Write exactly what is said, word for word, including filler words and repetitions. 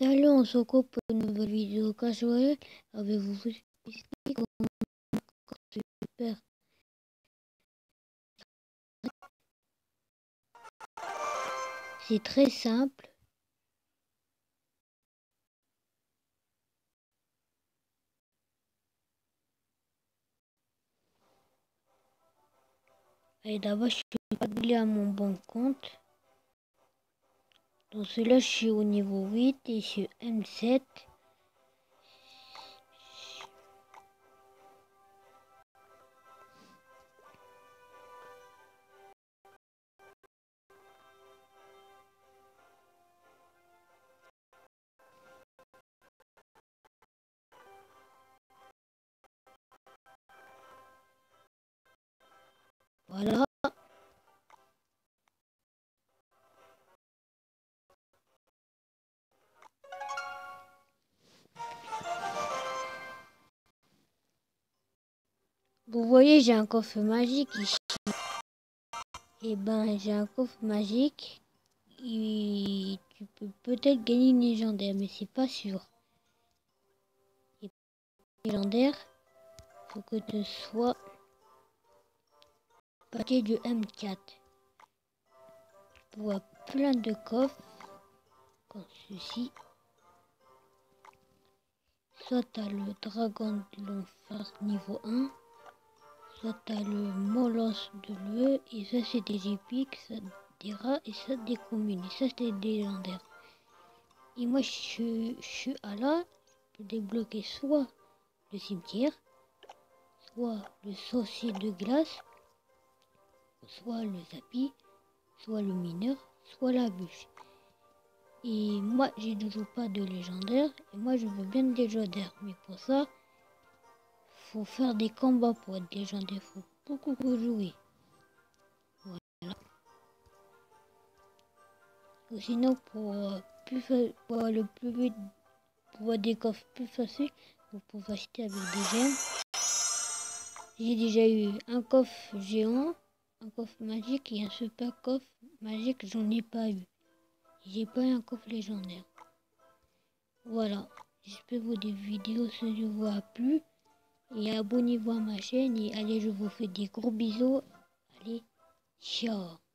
Salut, on se retrouve pour une nouvelle vidéo Clash Royale. Avez-vous expliqué comment super. C'est très simple. Et d'abord, je suis abonné à mon bon compte. Dans celui-là, je suis au niveau huit et je suis M sept. Voilà. Vous voyez, j'ai un coffre magique ici. Et ben, j'ai un coffre magique. Et tu peux peut-être gagner une légendaire, mais c'est pas sûr. Et légendaire, faut que tu sois paquet du M quatre. Tu vois plein de coffres comme ceci. Soit tu as le dragon de l'enfer niveau un, soit tu as le molosse de l'E, et ça c'est des épiques, ça des rats et ça des communes, et ça c'est des légendaires. Et moi je, je suis à là, je peux débloquer soit le cimetière, soit le sorcier de glace, soit le zapi, soit le mineur, soit la bûche. Et moi j'ai toujours pas de légendaire, et moi je veux bien des légendaires, mais pour ça faut faire des combats pour être légendaire, faut beaucoup jouer. Voilà. Ou sinon pour, euh, plus pour le plus vite, pour des coffres plus faciles, vous pouvez acheter avec des gemmes. J'ai déjà eu un coffre géant, un coffre magique et un super coffre magique, j'en ai pas eu. J'ai pas eu un coffre légendaire. Voilà. J'espère que vos vidéos se vous a plu. Et abonnez-vous à ma chaîne. Et allez, je vous fais des gros bisous. Allez, ciao.